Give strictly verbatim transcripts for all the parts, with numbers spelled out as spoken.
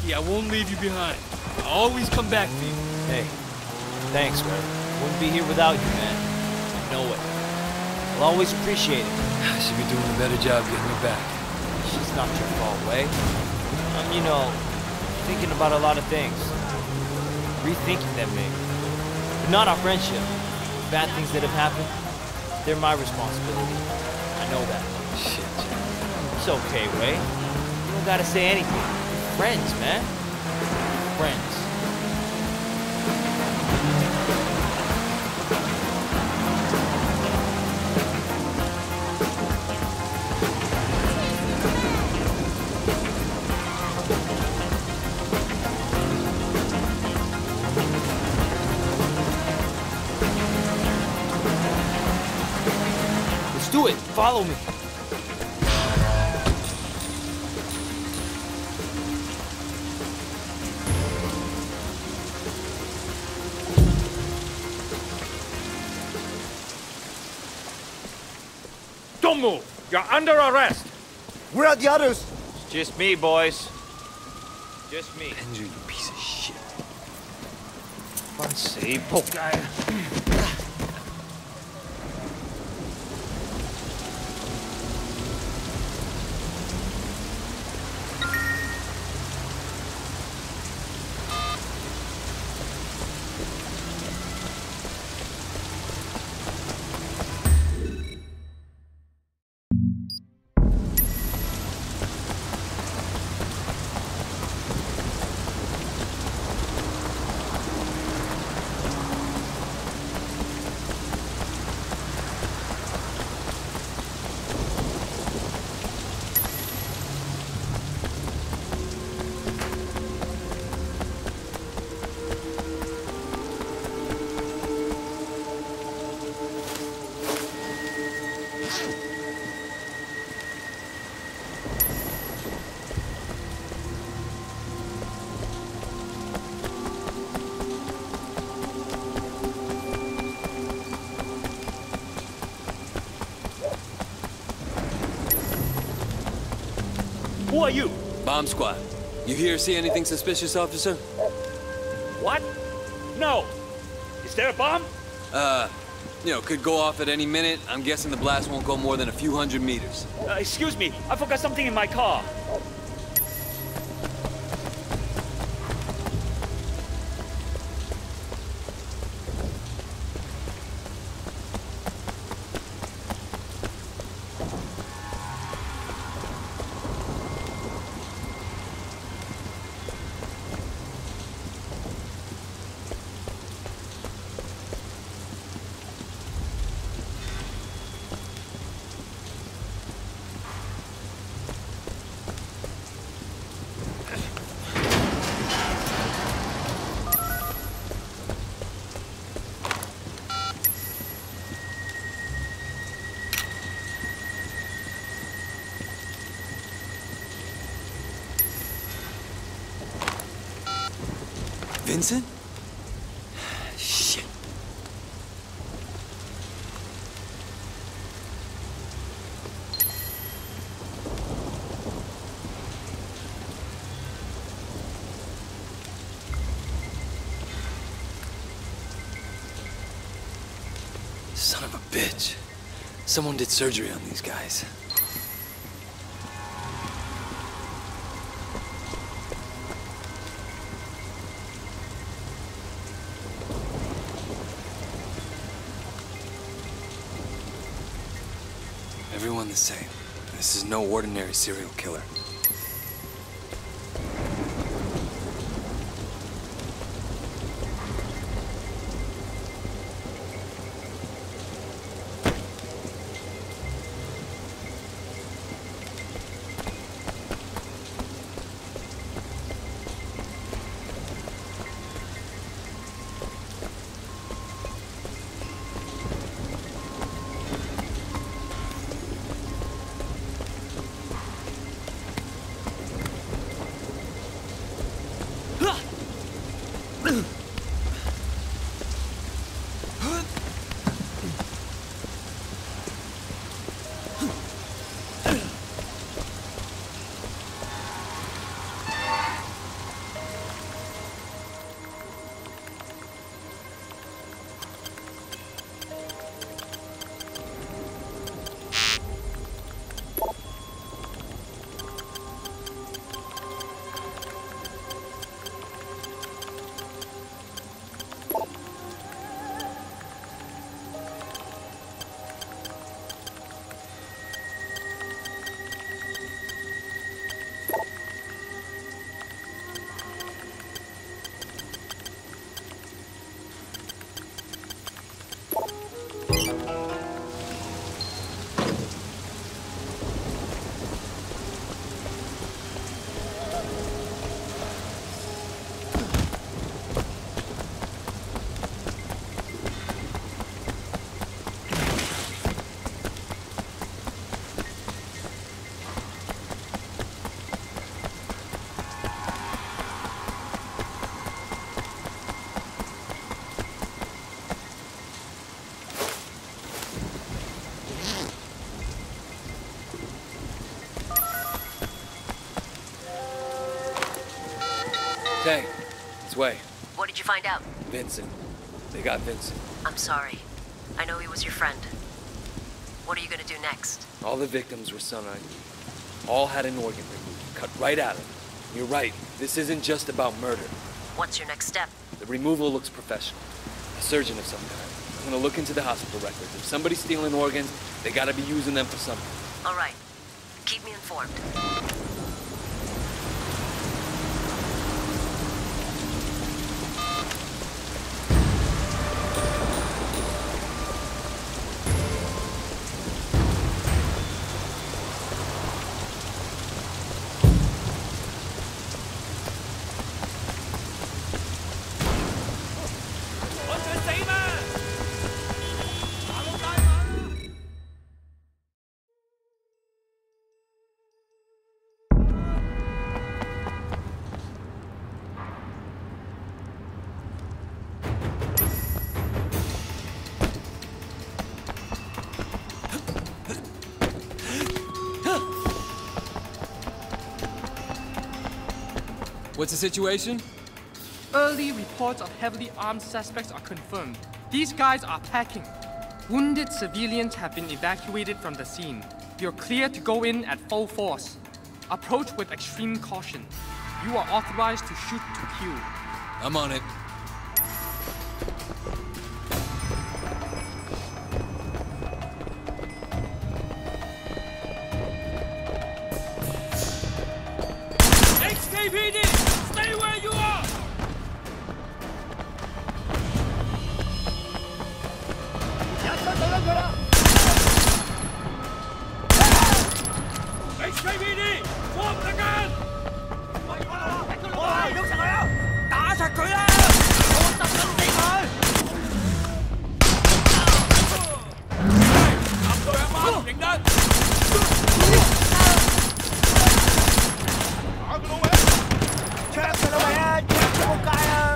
I won't leave you behind. I'll always come back for you. Hey, thanks, Ray. Wouldn't be here without you, man. I know it. I'll always appreciate it. I should be doing a better job getting her back. She's not your fault, Ray. I'm, you know, thinking about a lot of things. Rethinking them, maybe. But not our friendship. Bad things that have happened, they're my responsibility. I know that. Shit, Jack. It's okay, Ray. You don't gotta say anything. We're friends, man. We're friends. Do it! Follow me! Don't move! You're under arrest! Where are the others? It's just me, boys. Just me. Andrew, you piece of shit. Fan säg pockar. Who are you? Bomb squad. You here see anything suspicious, officer? What? No. Is there a bomb? Uh, you know, could go off at any minute. I'm guessing the blast won't go more than a few hundred meters. Uh, excuse me, I forgot something in my car. Vincent? Shit. Son of a bitch. Someone did surgery on these guys. Everyone the same. This is no ordinary serial killer. Hey, it's Wei. What did you find out? Vincent. They got Vincent. I'm sorry. I know he was your friend. What are you gonna do next? All the victims were Sun On Yee. All had an organ removed, cut right out of them. You're right, this isn't just about murder. What's your next step? The removal looks professional. A surgeon of some kind. I'm gonna look into the hospital records. If somebody's stealing organs, they gotta be using them for something. All right. Keep me informed. What's the situation? Early reports of heavily armed suspects are confirmed. These guys are packing. Wounded civilians have been evacuated from the scene. You're clear to go in at full force. Approach with extreme caution. You are authorized to shoot to kill. I'm on it. X K P D! Stay where you are! X K P D! Form the gun! 我係喐實佢啦！打實佢啦！我揼緊死佢！揼到一班唔認得！打佢老味！槍佢老味啊！槍佢仆街啊！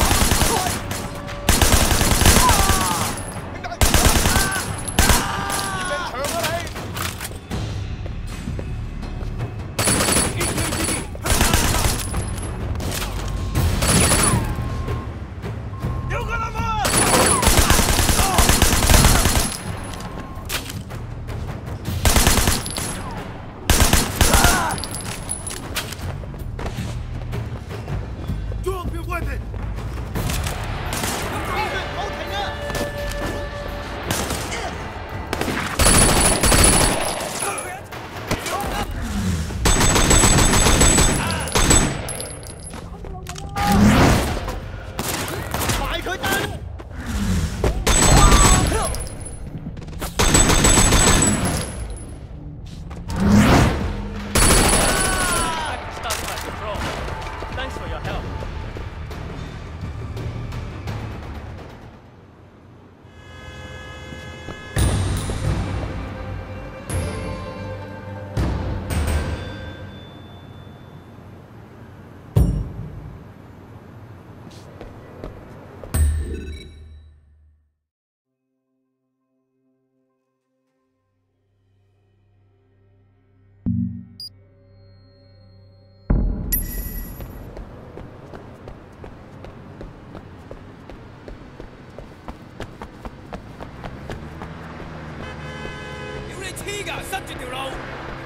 黐㗎，塞住條路！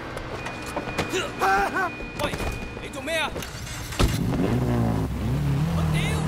喂，你做咩啊？我屌！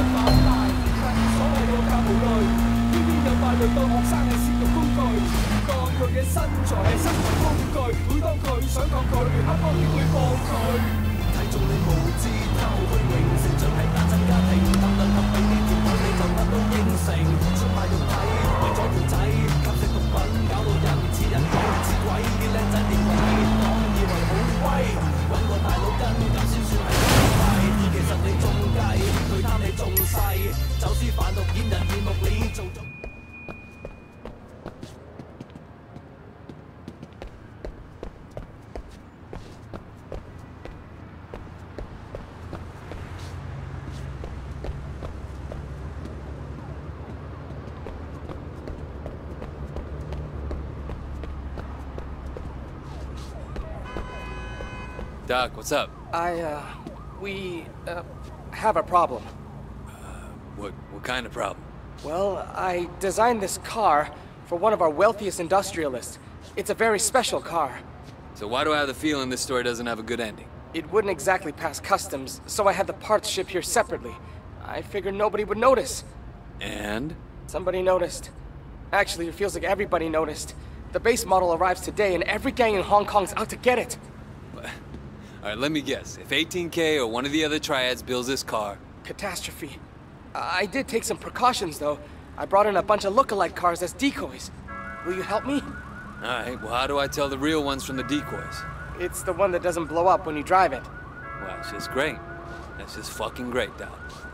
到學生係褻瀆工具。 嘅身材係生活工具，每當佢想抗拒，黑幫點會放佢？睇中你無知偷虛榮，成長係單親家庭，談論合理呢條道理就乜都應承，出賣肉體為咗條仔，吸食毒品搞到人似人鬼似鬼，啲靚仔連個結黨以為好威，揾個大腦筋咁先算係高貴，其實你中計，佢貪你仲細，走私販毒掩人面目，你做咗。 Doc, what's up? I, uh, we, uh, have a problem. What, what kind of problem? Well, I designed this car for one of our wealthiest industrialists. It's a very special car. So why do I have the feeling this story doesn't have a good ending? It wouldn't exactly pass customs, so I had the parts shipped here separately. I figured nobody would notice. And? Somebody noticed. Actually, it feels like everybody noticed. The base model arrives today, and every gang in Hong Kong's out to get it. Alright, let me guess. If eighteen K or one of the other triads builds this car... Catastrophe. I did take some precautions, though. I brought in a bunch of look-alike cars as decoys. Will you help me? Alright, well how do I tell the real ones from the decoys? It's the one that doesn't blow up when you drive it. Well, it's just great. That's just fucking great, Doc.